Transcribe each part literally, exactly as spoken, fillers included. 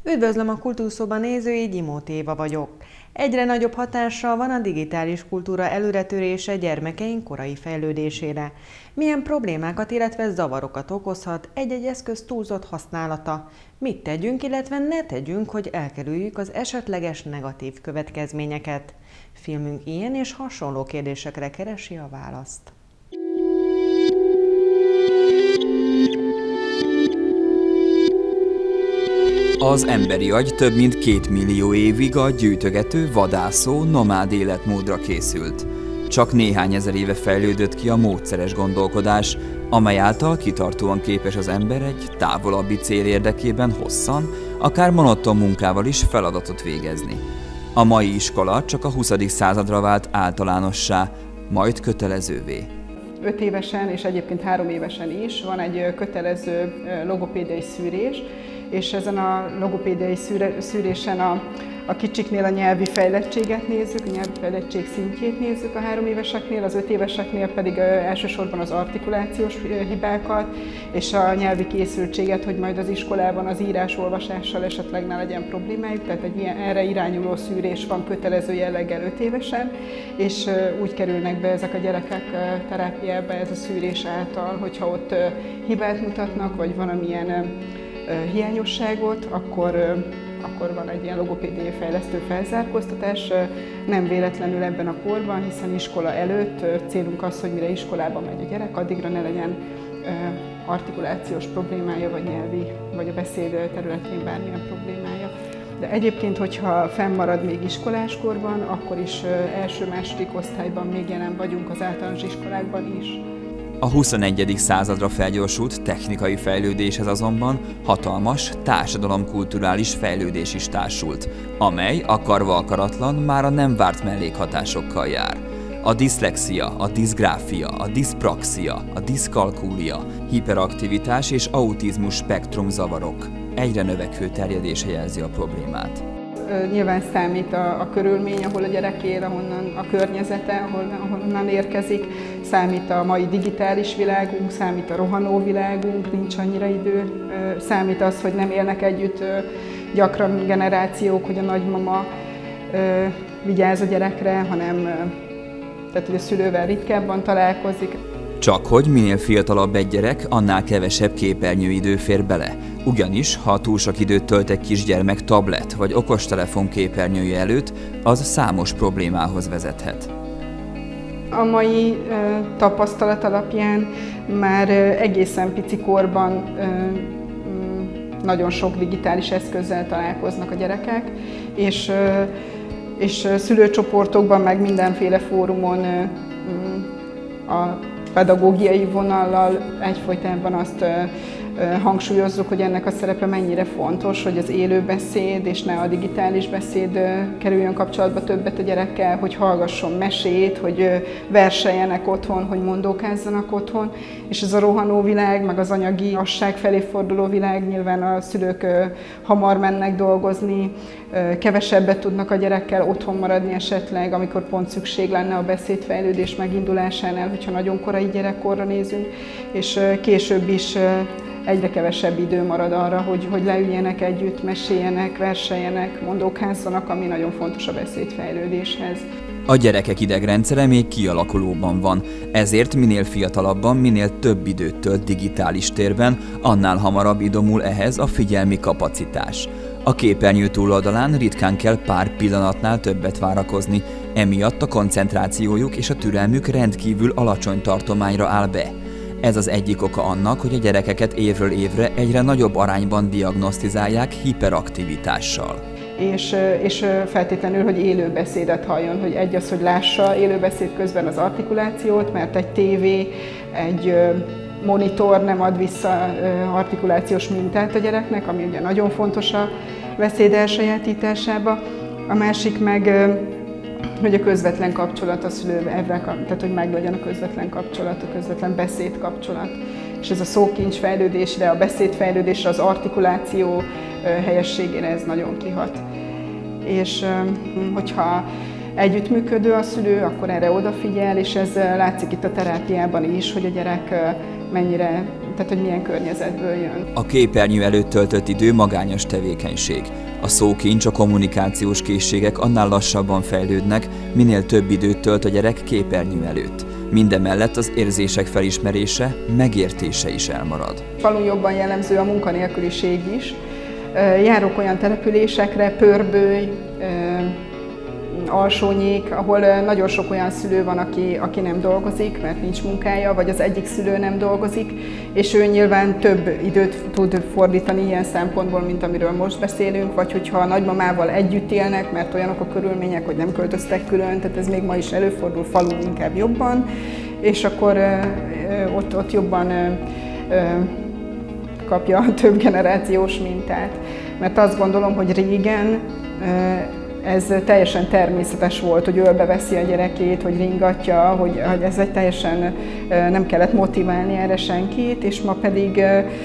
Üdvözlöm a Kultúrszoba nézői, Gyimót Éva vagyok. Egyre nagyobb hatással van a digitális kultúra előretörése gyermekeink korai fejlődésére. Milyen problémákat, illetve zavarokat okozhat egy-egy eszköz túlzott használata? Mit tegyünk, illetve ne tegyünk, hogy elkerüljük az esetleges negatív következményeket? Filmünk ilyen és hasonló kérdésekre keresi a választ. Az emberi agy több mint két millió évig a gyűjtögető, vadászó, nomád életmódra készült. Csak néhány ezer éve fejlődött ki a módszeres gondolkodás, amely által kitartóan képes az ember egy távolabbi cél érdekében hosszan, akár monoton munkával is feladatot végezni. A mai iskola csak a huszadik századra vált általánossá, majd kötelezővé. öt évesen és egyébként három évesen is van egy kötelező logopédiai szűrés, és ezen a logopédiai szűrésen a, a kicsiknél a nyelvi fejlettséget nézzük, a nyelvi fejlettség szintjét nézzük a három éveseknél, az öt éveseknél pedig elsősorban az artikulációs hibákat és a nyelvi készültséget, hogy majd az iskolában az írás-olvasással esetleg ne legyen problémájuk, tehát egy ilyen, erre irányuló szűrés van kötelező jelleggel öt évesen, és úgy kerülnek be ezek a gyerekek terápiába ez a szűrés által, hogyha ott hibát mutatnak, vagy valamilyen hiányosságot, akkor, akkor van egy ilyen logopédiai fejlesztő felzárkóztatás. Nem véletlenül ebben a korban, hiszen iskola előtt célunk az, hogy mire iskolában megy a gyerek, addigra ne legyen artikulációs problémája, vagy nyelvi, vagy a beszéd területén bármilyen problémája. De egyébként, hogyha fennmarad még iskoláskorban, akkor is első-második osztályban még jelen vagyunk az általános iskolákban is. A huszonegyedik századra felgyorsult technikai fejlődéshez azonban hatalmas társadalomkulturális fejlődés is társult, amely akarva akaratlan már a nem várt mellékhatásokkal jár. A diszlexia, a diszgráfia, a diszpraxia, a diszkalkúlia, hiperaktivitás és autizmus spektrum zavarok egyre növekvő terjedése jelzi a problémát. Nyilván számít a, a körülmény, ahol a gyerek él, ahonnan a környezete, ahol, ahonnan érkezik, számít a mai digitális világunk, számít a rohanó világunk, nincs annyira idő, számít az, hogy nem élnek együtt gyakran generációk, hogy a nagymama vigyáz a gyerekre, hanem tehát, hogy a szülővel ritkábban találkozik. Csak hogy minél fiatalabb egy gyerek, annál kevesebb képernyőidő fér bele. Ugyanis, ha túl sok időt tölt egy kisgyermek tablet vagy okostelefon képernyője előtt, az számos problémához vezethet. A mai ö, tapasztalat alapján már ö, egészen pici korban ö, ö, nagyon sok digitális eszközzel találkoznak a gyerekek, és, ö, és szülőcsoportokban, meg mindenféle fórumon ö, ö, a pedagógiai vonallal egyfolytában azt hangsúlyozzuk, hogy ennek a szerepe mennyire fontos, hogy az élő beszéd és ne a digitális beszéd kerüljön kapcsolatba többet a gyerekkel, hogy hallgasson mesét, hogy verseljenek otthon, hogy mondókázzanak otthon, és ez a rohanó világ, meg az anyagi asság felé forduló világ, nyilván a szülők hamar mennek dolgozni, kevesebbet tudnak a gyerekkel otthon maradni esetleg, amikor pont szükség lenne a beszédfejlődés megindulásánál, hogyha nagyon korai gyerekkorra nézünk, és később is egyre kevesebb idő marad arra, hogy, hogy leüljenek együtt, meséljenek, verseljenek, mondókázzanak, ami nagyon fontos a beszédfejlődéshez. A gyerekek idegrendszere még kialakulóban van, ezért minél fiatalabban, minél több időt tölt digitális térben, annál hamarabb idomul ehhez a figyelmi kapacitás. A képernyő túloldalán ritkán kell pár pillanatnál többet várakozni, emiatt a koncentrációjuk és a türelmük rendkívül alacsony tartományra áll be. Ez az egyik oka annak, hogy a gyerekeket évről évre egyre nagyobb arányban diagnosztizálják hiperaktivitással. És, és feltétlenül, hogy élő beszédet halljon, hogy egy az, hogy lássa élő beszéd közben az artikulációt, mert egy tévé, egy monitor nem ad vissza artikulációs mintát a gyereknek, ami ugye nagyon fontos a beszéd elsajátításába. A másik meg, hogy a közvetlen kapcsolat a szülővel, tehát hogy meglegyen a közvetlen kapcsolat, a közvetlen beszédkapcsolat. És ez a szókincs fejlődésre, a beszédfejlődésre, az artikuláció helyességére ez nagyon kihat. És hogyha együttműködő a szülő, akkor erre odafigyel, és ez látszik itt a terápiában is, hogy a gyerek mennyire tehát hogy milyen környezetből jön. A képernyő előtt töltött idő magányos tevékenység. A szókincs, a kommunikációs készségek annál lassabban fejlődnek, minél több időt tölt a gyerek képernyő előtt. Mindemellett az érzések felismerése, megértése is elmarad. Falun jobban jellemző a munkanélküliség is. Járok olyan településekre, Pörböly, Alsónyék, ahol nagyon sok olyan szülő van, aki, aki nem dolgozik, mert nincs munkája, vagy az egyik szülő nem dolgozik, és ő nyilván több időt tud fordítani ilyen szempontból, mint amiről most beszélünk, vagy hogyha a nagymamával együtt élnek, mert olyanok a körülmények, hogy nem költöztek külön, tehát ez még ma is előfordul, falun inkább jobban, és akkor ott, ott jobban kapja a több generációs mintát. Mert azt gondolom, hogy régen ez teljesen természetes volt, hogy ölbeveszi a gyerekét, hogy ringatja, hogy, hogy ez egy teljesen nem kellett motiválni erre senkit, és ma pedig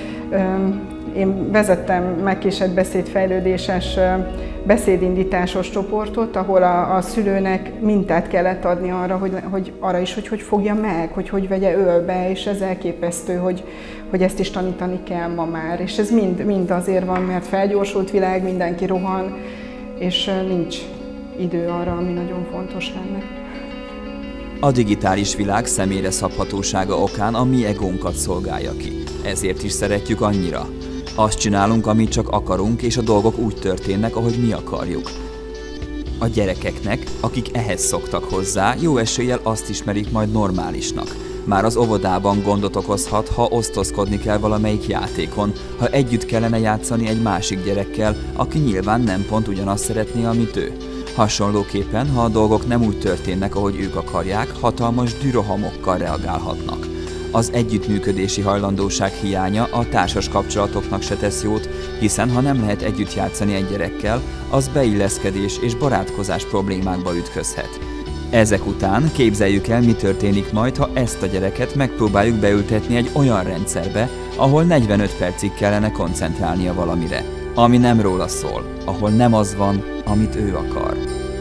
én vezettem megkésett beszédfejlődéses beszédindításos csoportot, ahol a, a szülőnek mintát kellett adni arra, hogy, hogy arra is, hogy hogy fogja meg, hogy hogy vegye ölbe, és ez elképesztő, hogy, hogy ezt is tanítani kell ma már. És ez mind, mind azért van, mert felgyorsult világ, mindenki rohan, és nincs idő arra, ami nagyon fontos lenne. A digitális világ személyre szabhatósága okán a mi egónkat szolgálja ki. Ezért is szeretjük annyira. Azt csinálunk, amit csak akarunk, és a dolgok úgy történnek, ahogy mi akarjuk. A gyerekeknek, akik ehhez szoktak hozzá, jó eséllyel azt ismerik majd normálisnak. Már az óvodában gondot okozhat, ha osztozkodni kell valamelyik játékon, ha együtt kellene játszani egy másik gyerekkel, aki nyilván nem pont ugyanazt szeretné, amit ő. Hasonlóképpen, ha a dolgok nem úgy történnek, ahogy ők akarják, hatalmas dürohamokkal reagálhatnak. Az együttműködési hajlandóság hiánya a társas kapcsolatoknak se tesz jót, hiszen ha nem lehet együtt játszani egy gyerekkel, az beilleszkedés és barátkozás problémákba ütközhet. Ezek után képzeljük el, mi történik majd, ha ezt a gyereket megpróbáljuk beültetni egy olyan rendszerbe, ahol negyvenöt percig kellene koncentrálnia valamire, ami nem róla szól, ahol nem az van, amit ő akar.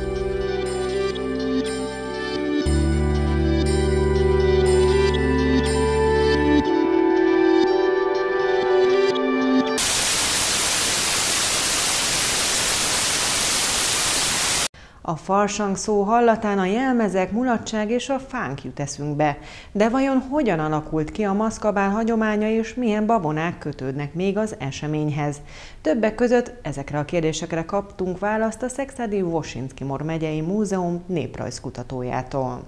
A farsang szó hallatán a jelmezek, mulatság és a fánk jut eszünkbe. De vajon hogyan alakult ki a maszkabál hagyománya és milyen babonák kötődnek még az eseményhez? Többek között ezekre a kérdésekre kaptunk választ a Szekszárdi Wosinski-Mor megyei múzeum néprajzkutatójától.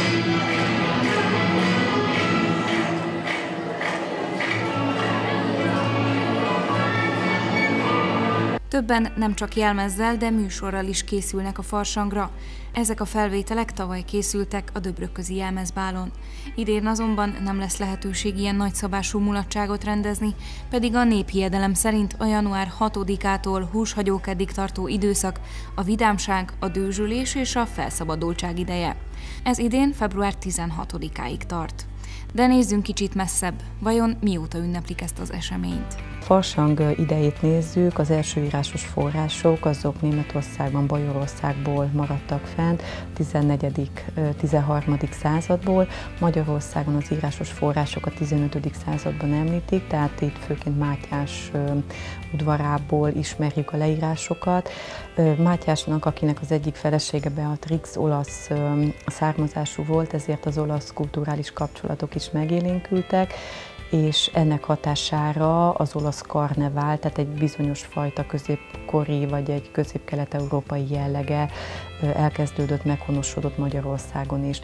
Többen nem csak jelmezzel, de műsorral is készülnek a farsangra. Ezek a felvételek tavaly készültek a Döbröközi jelmezbálon. Idén azonban nem lesz lehetőség ilyen nagyszabású mulatságot rendezni, pedig a néphiedelem szerint a január hatodikától húshagyókeddig tartó időszak a vidámság, a dőzsülés és a felszabadultság ideje. Ez idén február tizenhatodikáig tart. De nézzünk kicsit messzebb, vajon mióta ünneplik ezt az eseményt? Farsang idejét nézzük, az első írásos források azok Németországban, Bajorországból maradtak fent, tizennegyedik tizenharmadik századból, Magyarországon az írásos források a tizenötödik században említik, tehát itt főként Mátyás udvarából ismerjük a leírásokat. Mátyásnak, akinek az egyik felesége Beatrix olasz származású volt, ezért az olasz kulturális kapcsolatok is megélénkültek, és ennek hatására az olasz karnevál, tehát egy bizonyos fajta középkori vagy egy közép-kelet-európai jellege elkezdődött, meghonosodott Magyarországon is.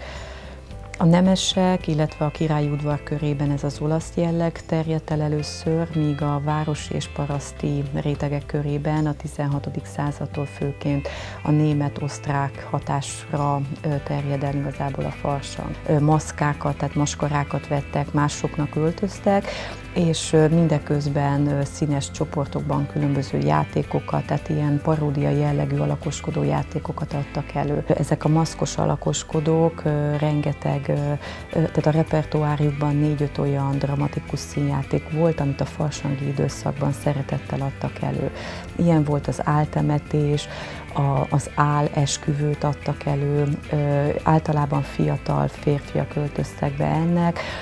A nemesek, illetve a királyi udvar körében ez az olasz jelleg terjedt el először, míg a városi és paraszti rétegek körében a tizenhatodik századtól főként a német-osztrák hatásra terjed el igazából a farsang. Maszkákat, tehát maskarákat vettek, másoknak öltöztek, és mindeközben színes csoportokban különböző játékokat, tehát ilyen paródia jellegű alakoskodó játékokat adtak elő. Ezek a maszkos alakoskodók rengeteg, tehát a repertoárjukban négy-öt olyan dramatikus színjáték volt, amit a farsangi időszakban szeretettel adtak elő. Ilyen volt az áltemetés, az álesküvőt adtak elő, általában fiatal férfiak öltöztek be ennek.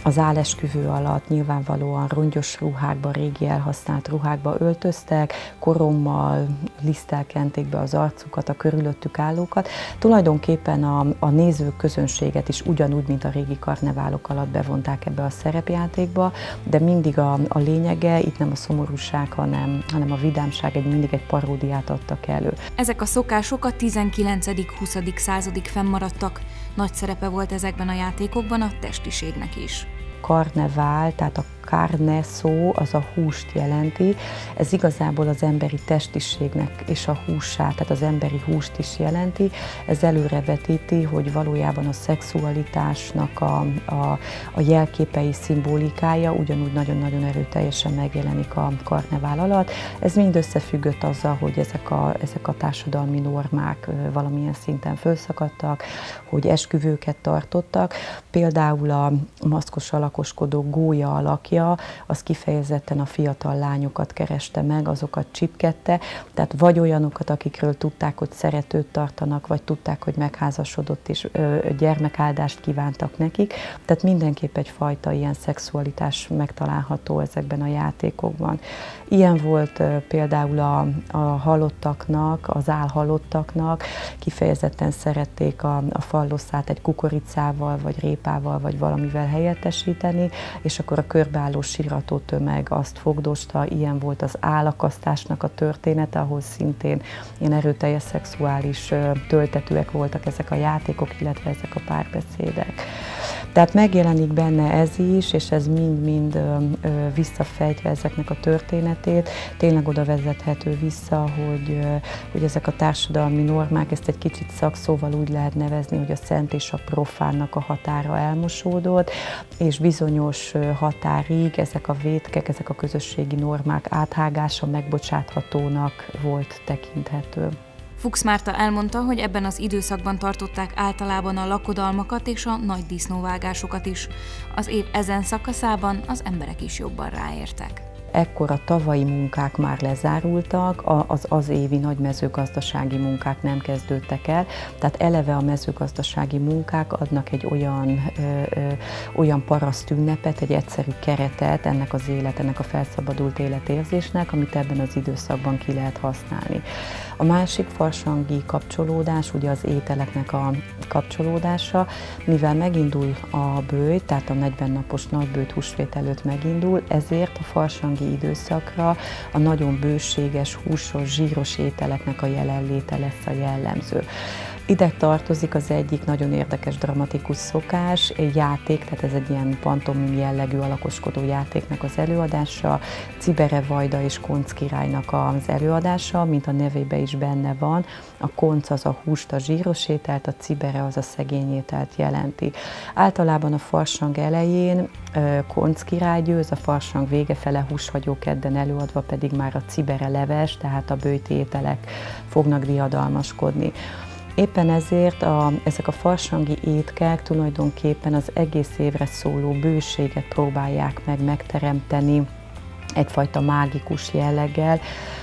az álesküvő alatt nyilvánvalóan rongyos ruhákba, régi elhasznált ruhákba öltöztek, korommal, liszttel kenték be az arcukat, a körülöttük állókat. Tulajdonképpen a, a nézők közönséget is ugyanúgy, mint a régi karneválok alatt bevonták ebbe a szerepjátékba, de mindig a, a lényege, itt nem a szomorúság, hanem, hanem a vidámság, egy mindig egy paródiát adtak elő. Ezek a szokások a tizenkilencedik-huszadik századig fennmaradtak. Nagy szerepe volt ezekben a játékokban a testiségnek is. Karnevál, tehát a carne szó, az a húst jelenti. Ez igazából az emberi testiségnek és a húsát, tehát az emberi húst is jelenti. Ez előrevetíti, hogy valójában a szexualitásnak a, a, a jelképei, szimbolikája ugyanúgy nagyon-nagyon erőteljesen megjelenik a karnevál alatt. Ez mind összefüggött azzal, hogy ezek a, ezek a társadalmi normák valamilyen szinten fölszakadtak, hogy esküvőket tartottak. Például a maszkos alakoskodó gólya alakja, az kifejezetten a fiatal lányokat kereste meg, azokat csipkedte, tehát vagy olyanokat, akikről tudták, hogy szeretőt tartanak, vagy tudták, hogy megházasodott és ö, gyermekáldást kívántak nekik, tehát mindenképp egyfajta ilyen szexualitás megtalálható ezekben a játékokban. Ilyen volt ö, például a, a halottaknak, az álhalottaknak, kifejezetten szerették a, a falloszát egy kukoricával, vagy répával, vagy valamivel helyettesíteni, és akkor a körbeálló sírató tömeg azt fogdosta, ilyen volt az állakasztásnak a története, ahol szintén ilyen erőteljes szexuális töltetőek voltak ezek a játékok, illetve ezek a párbeszédek. Tehát megjelenik benne ez is, és ez mind-mind visszafejtve ezeknek a történetét, tényleg oda vezethető vissza, hogy, hogy ezek a társadalmi normák, ezt egy kicsit szakszóval úgy lehet nevezni, hogy a szent és a profánnak a határa elmosódott, és bizonyos határig ezek a vétkek, ezek a közösségi normák áthágása megbocsáthatónak volt tekinthető. Fuchs Márta elmondta, hogy ebben az időszakban tartották általában a lakodalmakat és a nagy disznóvágásokat is. Az év ezen szakaszában az emberek is jobban ráértek. Ekkor a tavalyi munkák már lezárultak, az az évi nagy mezőgazdasági munkák nem kezdődtek el, tehát eleve a mezőgazdasági munkák adnak egy olyan, ö, ö, olyan paraszt ünnepet, egy egyszerű keretet ennek az élet, ennek a felszabadult életérzésnek, amit ebben az időszakban ki lehet használni. A másik farsangi kapcsolódás, ugye az ételeknek a kapcsolódása, mivel megindul a böjt, tehát a negyven napos nagyböjt húsvét előtt megindul, ezért a farsangi időszakra a nagyon bőséges, húsos, zsíros ételeknek a jelenléte lesz a jellemző. Ide tartozik az egyik nagyon érdekes, dramatikus szokás, egy játék, tehát ez egy ilyen pantomim jellegű alakoskodó játéknak az előadása, Cibere Vajda és Konc királynak az előadása, mint a nevében is benne van. A konc az a húst, a zsíros ételt, a cibere az a szegény ételt jelenti. Általában a farsang elején Konc király győz, a farsang vége fele húshagyó kedden előadva pedig már a cibere leves, tehát a böjti ételek fognak diadalmaskodni. Éppen ezért a, ezek a farsangi étkek tulajdonképpen az egész évre szóló bőséget próbálják meg megteremteni egyfajta mágikus jelleggel,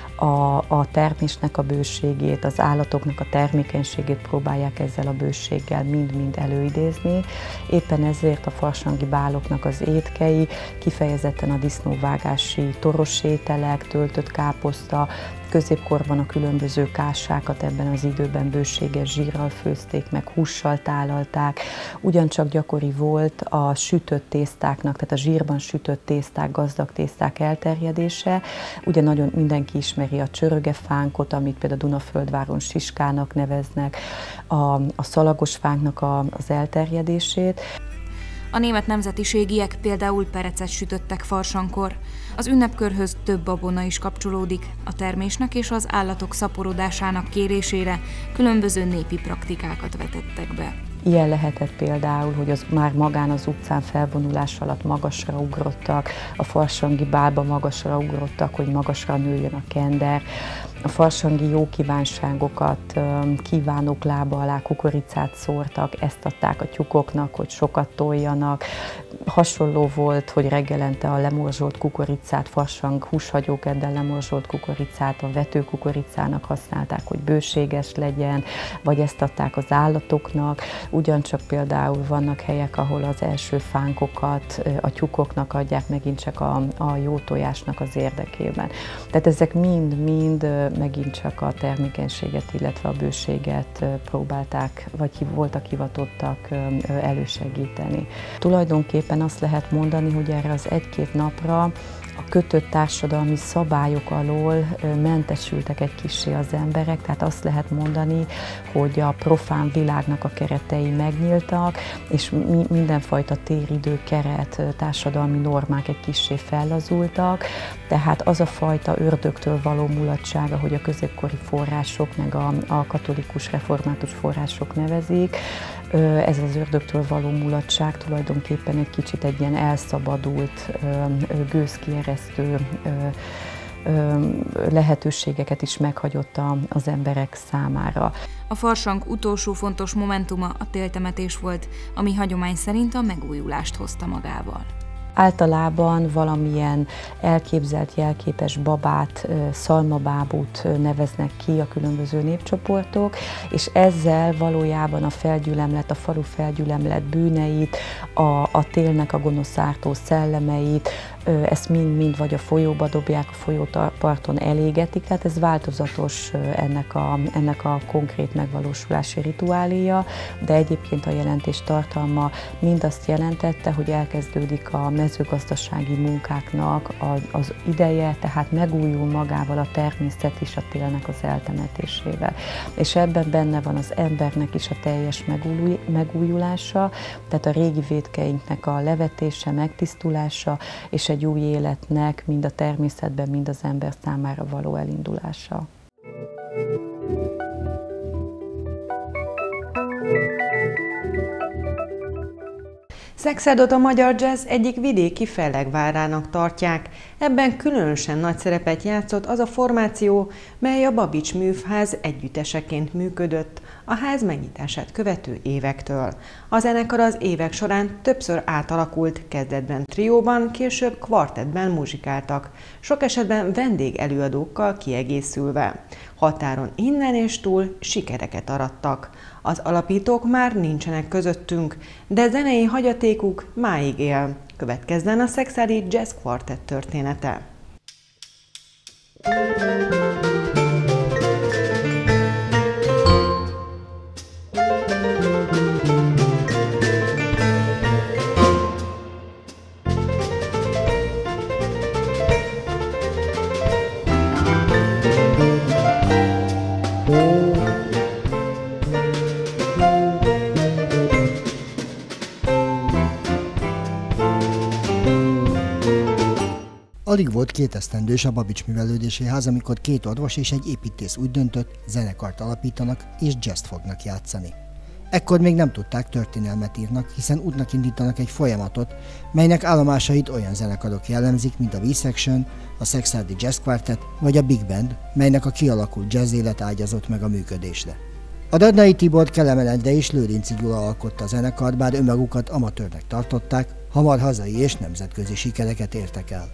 a, a termésnek a bőségét, az állatoknak a termékenységét próbálják ezzel a bőséggel mind-mind előidézni. Éppen ezért a farsangi báloknak az étkei kifejezetten a disznóvágási toros ételek, töltött káposzta, középkorban a különböző kássákat ebben az időben bőséges zsírral főzték meg, hússal tálalták. Ugyancsak gyakori volt a sütött tésztáknak, tehát a zsírban sütött tészták, gazdag tészták elterjedése. Ugye nagyon mindenki ismeri a csörögefánkot, amit például Dunaföldváron siskának neveznek, a, a szalagos fánknak a, az elterjedését. A német nemzetiségiek például perecet sütöttek farsankor. Az ünnepkörhöz több babona is kapcsolódik. A termésnek és az állatok szaporodásának kérésére különböző népi praktikákat vetettek be. Ilyen lehetett például, hogy az már magán az utcán felvonulás alatt magasra ugrottak, a farsangi bálba magasra ugrottak, hogy magasra nőjön a kender. A farsangi jó kívánságokat kívánók lába alá kukoricát szórtak, ezt adták a tyúkoknak, hogy sokat toljanak. Hasonló volt, hogy reggelente a lemorzsolt kukoricát, farsang húshagyókeddel lemorzsolt kukoricát a vetőkukoricának használták, hogy bőséges legyen, vagy ezt adták az állatoknak. ugyancsak például vannak helyek, ahol az első fánkokat a tyúkoknak adják megint csak a, a jó tojásnak az érdekében. Tehát ezek mind-mind megint csak a termékenységet, illetve a bőséget próbálták, vagy voltak hivatottak elősegíteni. Tulajdonképpen azt lehet mondani, hogy erre az egy-két napra a kötött társadalmi szabályok alól mentesültek egy kissé az emberek, tehát azt lehet mondani, hogy a profán világnak a keretei megnyíltak, és mindenfajta téridő, keret, társadalmi normák egy kissé fellazultak, tehát az a fajta ördögtől való mulatság, ahogy a középkori források, meg a, a katolikus református források nevezik, ez az ördögtől való mulatság tulajdonképpen egy kicsit egy ilyen elszabadult, gőzkieresztő lehetőségeket is meghagyott az emberek számára. A farsang utolsó fontos momentuma a téltemetés volt, ami hagyomány szerint a megújulást hozta magával. Általában valamilyen elképzelt, jelképes babát, szalmabábút neveznek ki a különböző népcsoportok, és ezzel valójában a felgyülemlet, a falu felgyülemlet bűneit, a, a télnek a gonosz ártó szellemeit, ezt mind-mind vagy a folyóba dobják, a folyóparton elégetik, tehát ez változatos ennek a, ennek a konkrét megvalósulási rituáléja, de egyébként a jelentés tartalma mind azt jelentette, hogy elkezdődik a mezőgazdasági munkáknak az ideje, tehát megújul magával a természet is a télnek az eltemetésével. És ebben benne van az embernek is a teljes megújulása, tehát a régi vétkeinknek a levetése, megtisztulása, és egy új életnek mind a természetben, mind az ember számára való elindulása. Szekszádot a magyar jazz egyik vidéki fellegvárának tartják. Ebben különösen nagy szerepet játszott az a formáció, mely a Babits Műfház együtteseként működött a ház megnyitását követő évektől. A zenekar az évek során többször átalakult, kezdetben trióban, később kvartettben muzsikáltak, sok esetben vendégelőadókkal kiegészülve. Határon innen és túl sikereket arattak. Az alapítók már nincsenek közöttünk, de zenei hagyatékuk máig él. Következzen a Szexádi Jazz Quartet története. Alig volt két esztendős a Babits Művelődési Ház, amikor két orvos és egy építész úgy döntött, zenekart alapítanak és jazzt fognak játszani. Ekkor még nem tudták, történelmet írnak, hiszen útnak indítanak egy folyamatot, melynek állomásait olyan zenekarok jellemzik, mint a V-Section, a Szexádi Jazz Quartet vagy a Big Band, melynek a kialakult jazz élet ágyazott meg a működésre. A Radnai Tibor, Kelemen Endre és Lőrinci Gyula alkotta a zenekart, bár önmagukat amatőrnek tartották, hamar hazai és nemzetközi sikereket értek el.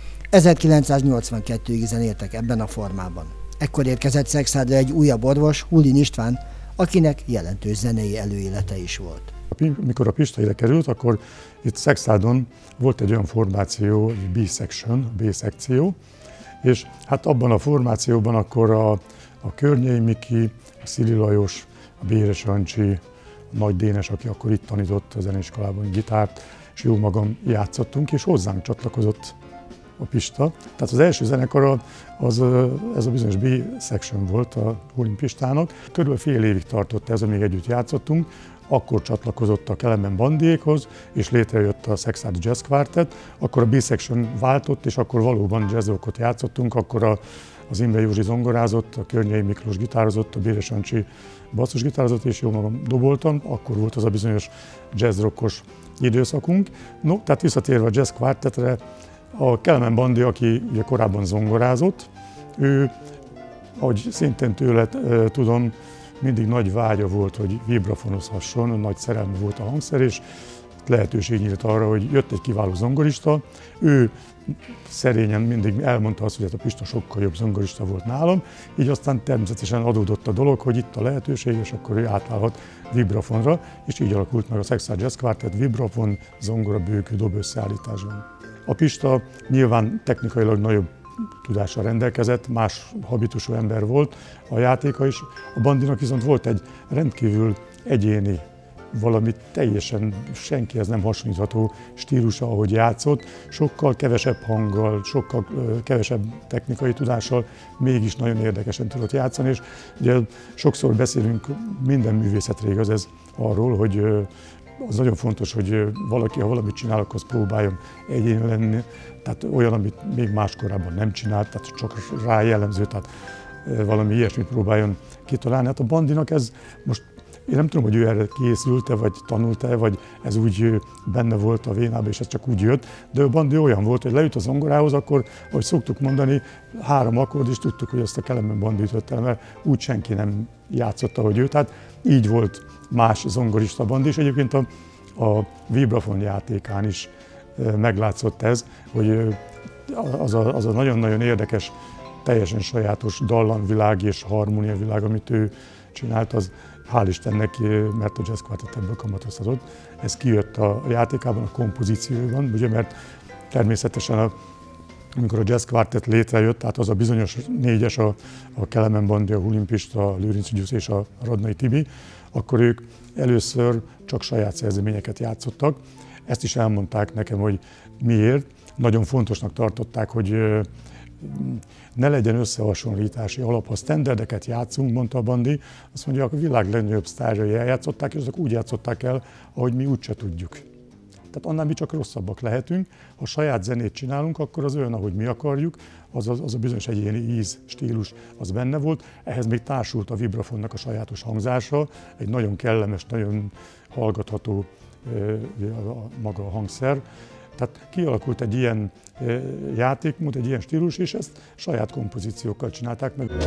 ezerkilencszáznyolcvankettőig zenéltek ebben a formában. Ekkor érkezett Szexádra egy újabb orvos, Hullin István, akinek jelentős zenei előélete is volt. Mikor a Pista ide került, akkor itt Szexádon volt egy olyan formáció, egy B-section, B-szekció, és hát abban a formációban akkor a, a Környei Miki, a Szili Lajos, a Béres Ancsi, a Nagy Dénes, aki akkor itt tanított a zeneiskolában gitárt, és jó magam játszottunk, és hozzánk csatlakozott a Pista. Tehát az első zenekar az, ez a bizonyos B-section volt a Hullin Pistának. Körülbelül fél évig tartott ez, amíg együtt játszottunk. Akkor csatlakozott a Kelemen Bandiékhoz, és létrejött a Szexádi Jazz Quartet. Akkor a B-section váltott, és akkor valóban jazzrockot játszottunk. Akkor a, az Imre Józsi zongorázott, a Környei Miklós gitározott, a Béres Ancsi basszusgitározott, és jó magam doboltam. Akkor volt az a bizonyos jazzrockos időszakunk. No, tehát visszatérve a Jazz Quartetre, a Kelemen Bandi, aki ugye korábban zongorázott, ő, ahogy szintén tőle e, tudom, mindig nagy vágya volt, hogy vibrafonozhasson, nagy szerelme volt a hangszer, és lehetőség nyílt arra, hogy jött egy kiváló zongorista, ő szerényen mindig elmondta azt, hogy hát a Pista sokkal jobb zongorista volt nálam, így aztán természetesen adódott a dolog, hogy itt a lehetőség, és akkor ő átválhat vibrafonra, és így alakult meg a Sexár Jazz Quartet vibrafon, zongora, bőkő, dob összeállításban. A Pista nyilván technikailag nagyobb tudással rendelkezett, más habitusú ember volt a játéka is, a Bandinak viszont volt egy rendkívül egyéni, valami teljesen senkihez nem hasonlítható stílusa, ahogy játszott, sokkal kevesebb hanggal, sokkal kevesebb technikai tudással, mégis nagyon érdekesen tudott játszani, és ugye sokszor beszélünk, minden művészetre igaz ez arról, hogy az nagyon fontos, hogy valaki, ha valamit csinál, akkor az próbáljon egyéni lenni, tehát olyan, amit még más korábban nem csinált, tehát csak rá jellemző, tehát valami ilyesmit próbáljon kitalálni. Hát a Bandinak ez most, én nem tudom, hogy ő erre készült-e, vagy tanult-e, vagy ez úgy benne volt a vénában, és ez csak úgy jött, de a Bandi olyan volt, hogy leült a zongorához, akkor, ahogy szoktuk mondani, három akkord, és tudtuk, hogy azt a Kelemen Bandi ütött el, mert úgy senki nem játszotta, hogy ő, tehát így volt más zongorista Bandi, és egyébként a, a vibrafon játékán is meglátszott ez, hogy az a, az a nagyon-nagyon érdekes, teljesen sajátos dallamvilág és harmóniavilág, amit ő csinált, az hál' Istennek, mert a Jazz Quartet ebből kamatoztatott. Ez kijött a játékában, a kompozícióban, ugye, mert természetesen a, amikor a Jazz Quartet létrejött, tehát az a bizonyos négyes, a, a Kelemen Bandi, a Hulin Pista, a Lőrinci Gyuszi és a Radnai Tibi, akkor ők először csak saját szerzeményeket játszottak. Ezt is elmondták nekem, hogy miért. Nagyon fontosnak tartották, hogy ne legyen összehasonlítási alap. Ha standardeket játszunk, mondta a Bandi, azt mondja, a világ legnagyobb sztárjai eljátszották, és azok úgy játszották el, ahogy mi úgyse tudjuk. Tehát annál mi csak rosszabbak lehetünk. Ha saját zenét csinálunk, akkor az olyan, ahogy mi akarjuk, az a, az a bizonyos egyéni íz, stílus, az benne volt. Ehhez még társult a vibrafonnak a sajátos hangzása, egy nagyon kellemes, nagyon hallgatható maga a hangszer. Tehát kialakult egy ilyen játékmód, egy ilyen stílus, és ezt saját kompozíciókkal csinálták meg.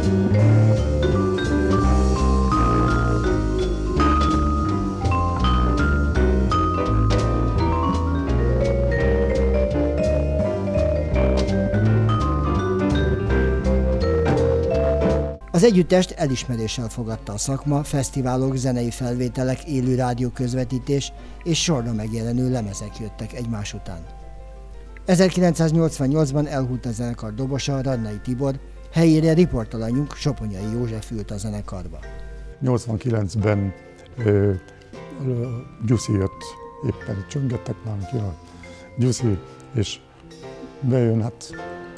Az együttest elismeréssel fogadta a szakma, fesztiválok, zenei felvételek, élő rádióközvetítés és sorra megjelenő lemezek jöttek egymás után. ezerkilencszáznyolcvannyolcban elhult a zenekar dobosa, Radnai Tibor, helyére riportalanyunk, Soponyai József ült a zenekarba. nyolcvankilencben ö, ö, Gyuszi jött, éppen csöngettek nálunk, jön a Gyuszi, és bejön, hát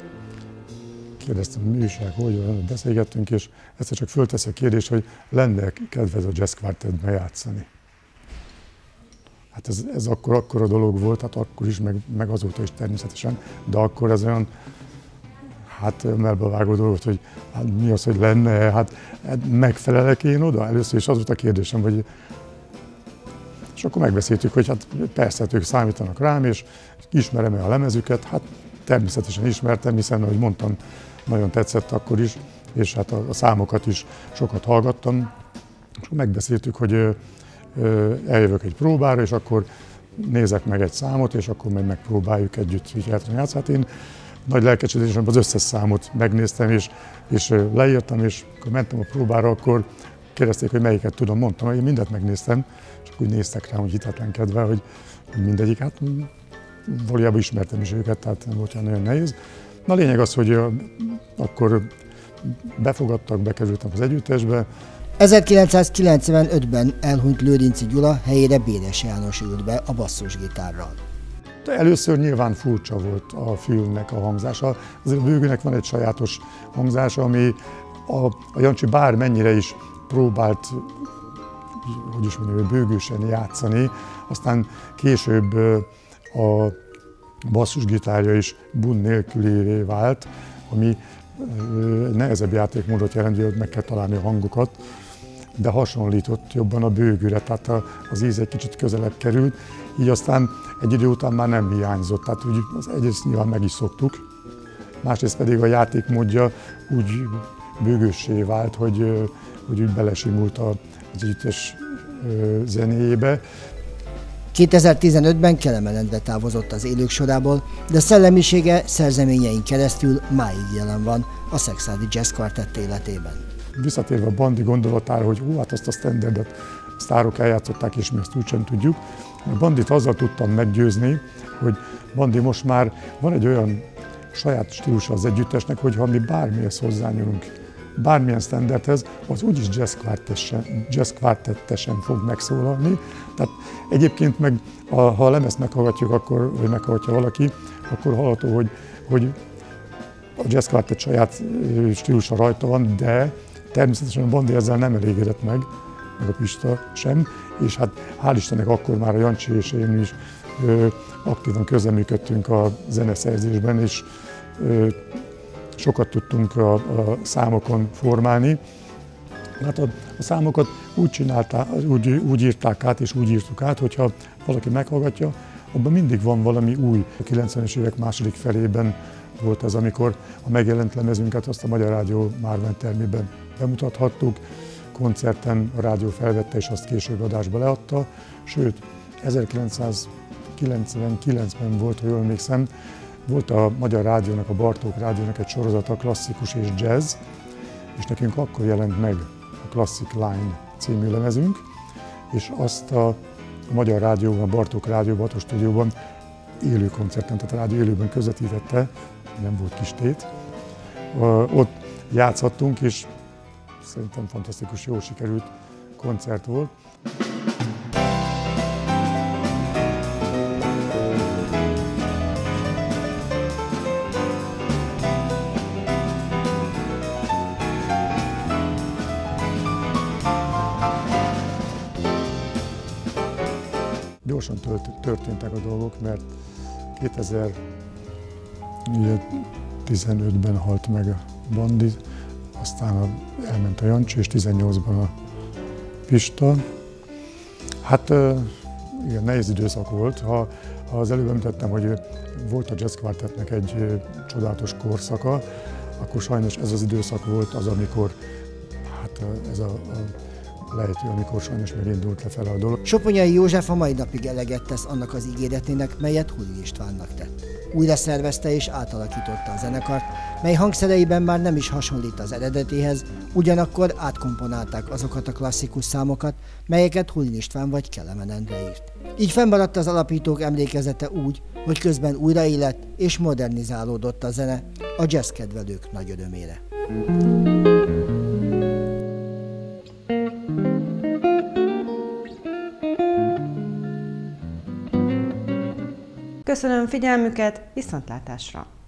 kérdeztem, mi újság, hogy van, beszélgettünk, és egyszer csak fölteszi a kérdést, hogy lenne kedved a Jazz Quartetben játszani. Hát ez, ez akkor akkora dolog volt, hát akkor is, meg, meg azóta is természetesen, de akkor ez olyan, hát melbevágó dolog volt, hogy hát mi az, hogy lenne, hát megfelelek én oda? Először is az volt a kérdésem, hogy és akkor megbeszéltük, hogy hát persze, ők számítanak rám, és ismerem-e a lemezüket, hát természetesen ismertem, hiszen, ahogy mondtam, nagyon tetszett akkor is, és hát a, a számokat is sokat hallgattam, és megbeszéltük, hogy ö, ö, eljövök egy próbára, és akkor nézek meg egy számot, és akkor meg megpróbáljuk együtt játszani. Hát én nagy lelkesedésemben az összes számot megnéztem, és, és leírtam, és akkor mentem a próbára, akkor kérdezték, hogy melyiket tudom, mondtam, hogy én mindent megnéztem, és akkor úgy néztek rám, hogy hitetlenkedve, hogy, hogy mindegyik, hát valójában ismertem is őket, tehát nem volt olyan nagyon nehéz. Na a lényeg az, hogy akkor befogadtak, bekerültem az együttesbe. ezerkilencszázkilencvenötben elhunyt Lőrinci Gyula, helyére Béres János ült be a basszusgitárral. De először nyilván furcsa volt a fülnek a hangzása. Azért a bőgőnek van egy sajátos hangzása, ami a, a Jancsi bármennyire is próbált, hogy is mondjam, bőgősen játszani, aztán később a basszusgitárja is bund nélkülévé vált, ami nehezebb játékmódot jelent, hogy meg kell találni a hangokat, de hasonlított jobban a bőgőre, tehát az íz egy kicsit közelebb került, így aztán egy idő után már nem hiányzott, tehát úgy az egyrészt nyilván meg is szoktuk, másrészt pedig a játékmódja úgy bőgőssé vált, hogy, hogy úgy belesimult az együttes zenéjébe. kétezer-tizenötben Kelemen Endre távozott az élők sorából, de szellemisége szerzeményein keresztül máig jelen van a Szekszárdi Jazz Quartett életében. Visszatérve a Bandi gondolatára, hogy ó, hát azt a standardet a sztárok eljátszották, és mi ezt úgysem tudjuk. A Bandit azzal tudtam meggyőzni, hogy Bandi, most már van egy olyan saját stílusa az együttesnek, hogy ha mi bármihez hozzányúlunk, bármilyen standardhez, az úgyis jazz quartettesen, jazz quartettesen fog megszólalni. Tehát egyébként meg, ha a lemezt meghallgatjuk, akkor, vagy meghallgatja valaki, akkor hallható, hogy, hogy a jazz quartett saját stílusa rajta van, de természetesen a Bandi ezzel nem elégedett meg, meg a Pista sem, és hát hál' Istennek akkor már a Jancsi és én is ö, aktívan közreműködtünk a zeneszerzésben, és ö, sokat tudtunk a, a számokon formálni. Hát a, a számokat úgy csinálták, úgy, úgy írták át, és úgy írtuk át, hogyha valaki meghallgatja, abban mindig van valami új. A kilencvenes évek második felében volt ez, amikor a megjelent lemezünket azt a Magyar Rádió Márvány termében bemutathattuk, koncerten a rádió felvette, és azt később adásba leadta, sőt, ezerkilencszázkilencvenkilencben volt, ha jól emlékszem, volt a Magyar Rádiónak, a Bartók Rádiónak egy sorozata, klasszikus és jazz, és nekünk akkor jelent meg a Classic Line című lemezünk, és azt a, a Magyar Rádióban, a Bartók Rádióban, a stúdióban élő koncerten, tehát a rádió élőben közvetítette, nem volt kis tét. Ott játszhattunk, és szerintem fantasztikus, jól sikerült koncert volt. Gyorsan történtek a dolgok, mert kétezer-tizenötben halt meg a Bandi, aztán a, elment a Jancsi, és tizennyolcban a Pista. Hát igen, nehéz időszak volt. Ha, ha az előbb említettem, hogy volt a Jazz Quartettnek egy csodálatos korszaka, akkor sajnos ez az időszak volt az, amikor hát ez a, a lejtő, amikor sajnos megindult lefele a dolog. Soponyai József a mai napig eleget tesz annak az ígéretének, melyet Hullin Istvánnak tett. Újra szervezte és átalakította a zenekart, mely hangszereiben már nem is hasonlít az eredetéhez, ugyanakkor átkomponálták azokat a klasszikus számokat, melyeket Hullin István vagy Kelemen Endre írt. Így fennmaradt az alapítók emlékezete úgy, hogy közben újraélet és modernizálódott a zene a jazz kedvelők nagy örömére. Köszönöm figyelmüket, viszontlátásra!